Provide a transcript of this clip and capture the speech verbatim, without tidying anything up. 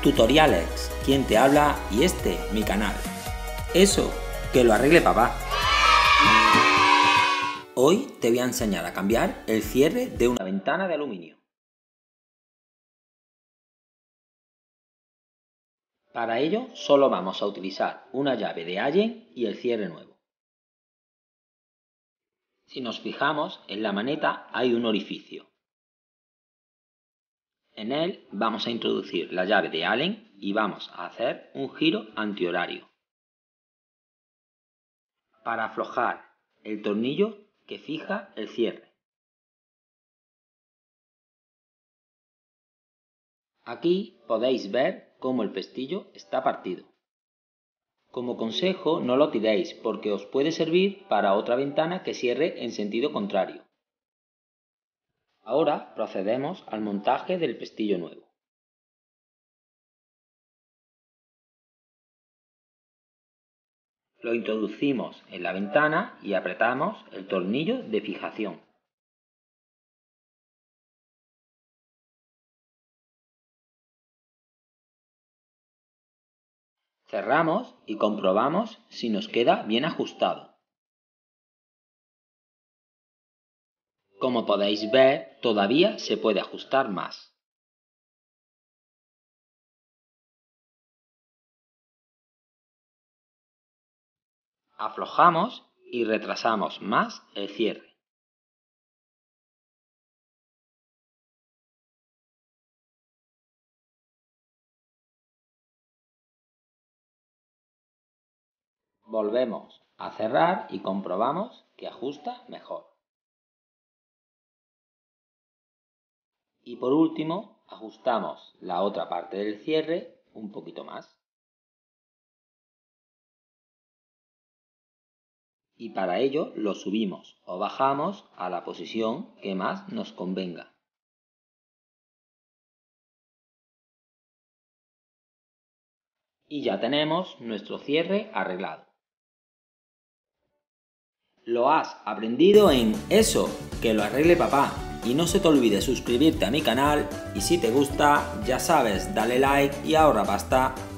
Tutoriales, quien te habla y este, mi canal. Eso, que lo arregle papá. Hoy te voy a enseñar a cambiar el cierre de una ventana de aluminio. Para ello solo vamos a utilizar una llave de Allen y el cierre nuevo. Si nos fijamos, en la maneta hay un orificio. En él vamos a introducir la llave de Allen y vamos a hacer un giro antihorario para aflojar el tornillo que fija el cierre. Aquí podéis ver cómo el pestillo está partido. Como consejo, no lo tiréis porque os puede servir para otra ventana que cierre en sentido contrario. Ahora procedemos al montaje del pestillo nuevo. Lo introducimos en la ventana y apretamos el tornillo de fijación. Cerramos y comprobamos si nos queda bien ajustado. Como podéis ver, todavía se puede ajustar más. Aflojamos y retrasamos más el cierre. Volvemos a cerrar y comprobamos que ajusta mejor. Y por último, ajustamos la otra parte del cierre un poquito más. Y para ello lo subimos o bajamos a la posición que más nos convenga. Y ya tenemos nuestro cierre arreglado. Lo has aprendido en Eso, que lo arregle papá. Y no se te olvide suscribirte a mi canal y si te gusta, ya sabes, dale like y ahorra pasta.